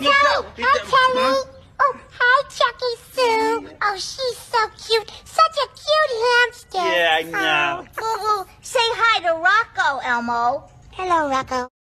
Telly. Hi, Telly. Oh, hi, Chucky Sue. Oh, she's so cute. Such a cute hamster. Yeah, I know. Oh. Say hi to Rocco, Elmo. Hello, Rocco.